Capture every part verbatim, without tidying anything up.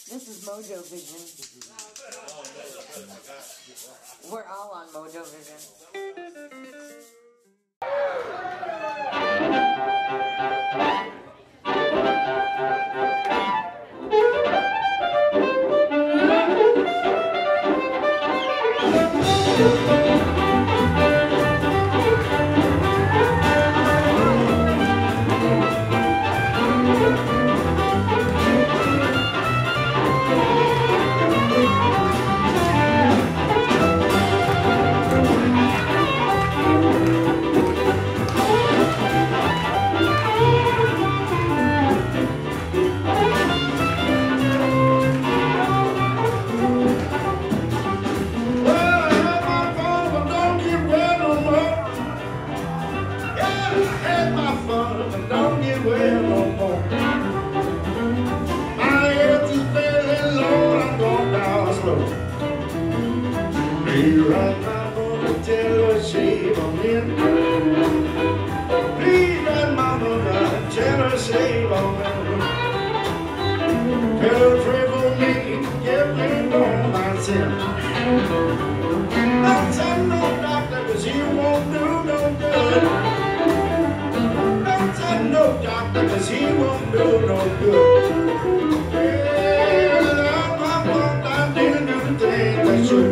This is MoeJoeVision. We're all on MoeJoeVision. Don't get well no more. My head is feeling low, I'm going down slow. Be right now, gonna tell her shave on in. Please, right mama, tell her shave on in. Tell her pray for me, get me on myself. Don't tell no doctor, cause he won't do no good. No doctor, cause he won't do no good. Well, I'm up, I didn't do the thing I should.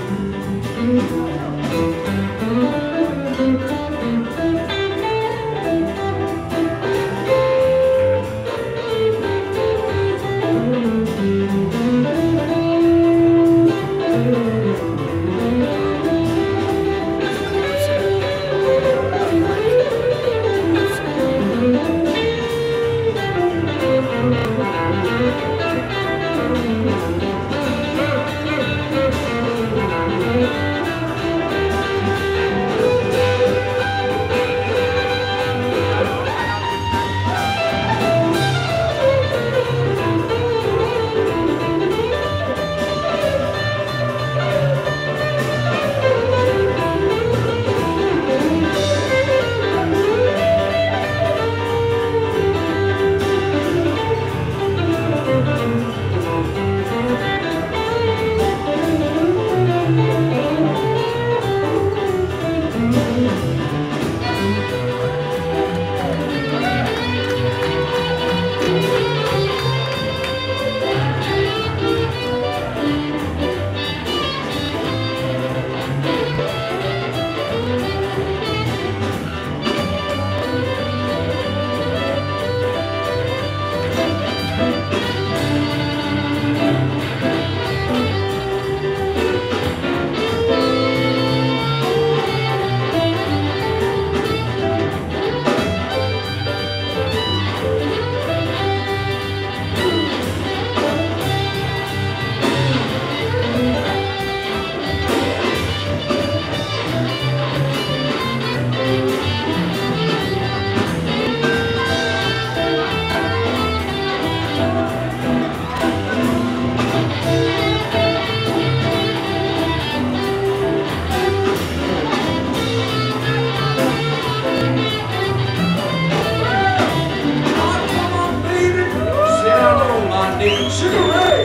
Sugar Ray!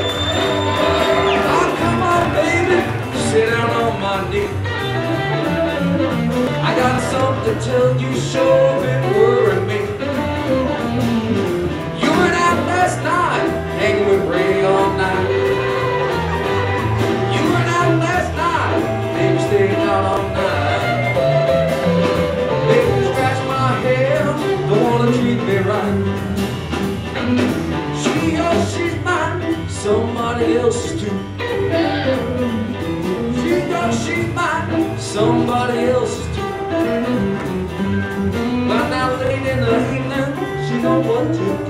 Oh, come on, baby, sit down on my knee. I got something to tell you, sure been worrying me. You went out last night, hanging with Ray all night. You went out last night, and you stayed out all night. Baby, you scratch my hair, don't wanna treat me right. She, oh, she's mine, somebody else's too. She knows she's mine, somebody else's too. But now late in the evening, she know what to do.